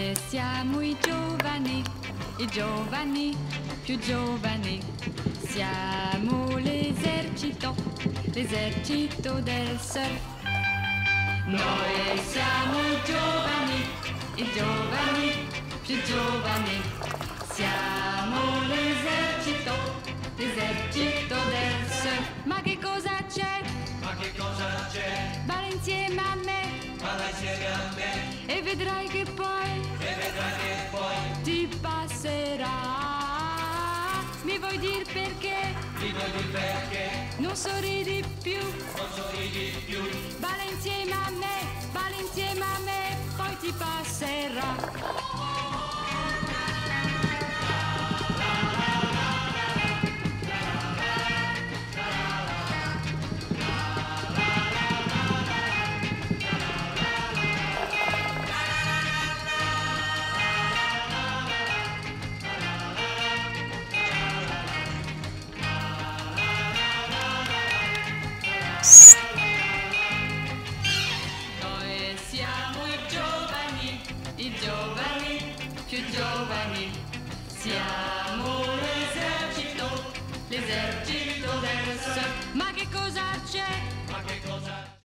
siamo i giovani più giovani. Siamo l'esercito del surf. Noi siamo i giovani più giovani. Siamo l'esercito del surf. Ma che cosa c'è? Balla insieme a me. E vedrai che poi ti passerà. Mi vuoi dir perché? Non sorridi più. Balla insieme a me, poi ti passerà. Noi siamo i giovani più giovani. Siamo l'esercito del surf. Ma che cosa c'è?